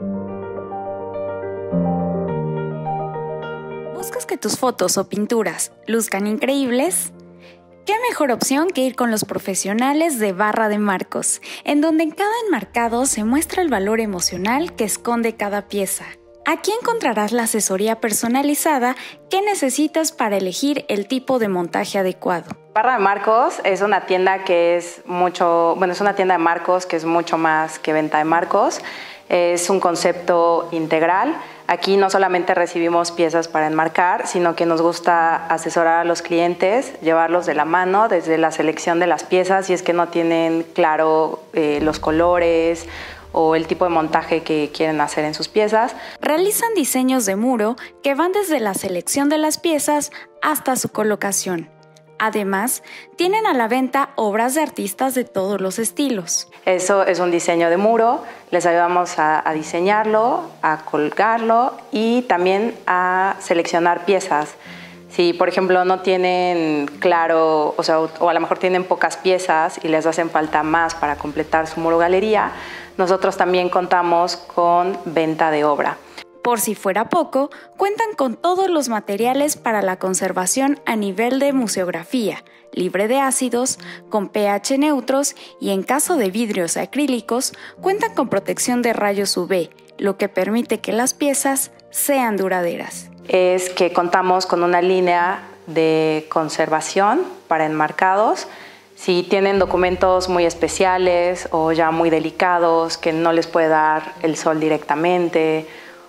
¿Buscas que tus fotos o pinturas luzcan increíbles? ¿Qué mejor opción que ir con los profesionales de Barra de Marcos, en donde en cada enmarcado se muestra el valor emocional que esconde cada pieza? Aquí encontrarás la asesoría personalizada que necesitas para elegir el tipo de montaje adecuado. Barra de Marcos es una tienda que es una tienda de marcos que es mucho más que venta de marcos. Es un concepto integral. Aquí no solamente recibimos piezas para enmarcar, sino que nos gusta asesorar a los clientes, llevarlos de la mano desde la selección de las piezas, si es que no tienen claro los colores o el tipo de montaje que quieren hacer en sus piezas. Realizan diseños de muro que van desde la selección de las piezas hasta su colocación. Además, tienen a la venta obras de artistas de todos los estilos. Eso es un diseño de muro, les ayudamos a diseñarlo, a colgarlo y también a seleccionar piezas. Si, por ejemplo, no tienen claro, o a lo mejor tienen pocas piezas y les hacen falta más para completar su muro galería, nosotros también contamos con venta de obra. Por si fuera poco, cuentan con todos los materiales para la conservación a nivel de museografía, libre de ácidos, con pH neutros y en caso de vidrios acrílicos, cuentan con protección de rayos UV, lo que permite que las piezas sean duraderas. Es que contamos con una línea de conservación para enmarcados. Si tienen documentos muy especiales o ya muy delicados que no les puede dar el sol directamente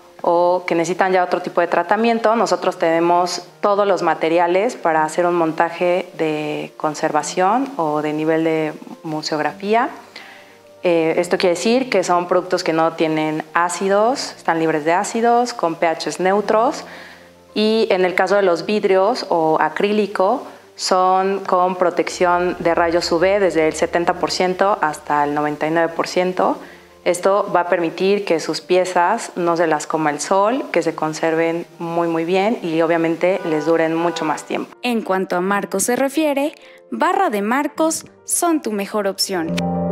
o que necesitan ya otro tipo de tratamiento, nosotros tenemos todos los materiales para hacer un montaje de conservación o de nivel de museografía. Esto quiere decir que son productos que no tienen ácidos, están libres de ácidos, con pHs neutros, y en el caso de los vidrios o acrílico son con protección de rayos UV desde el 70% hasta el 99%. Esto va a permitir que sus piezas no se las coma el sol, que se conserven muy bien y obviamente les duren mucho más tiempo. En cuanto a marcos se refiere, Barra de Marcos son tu mejor opción.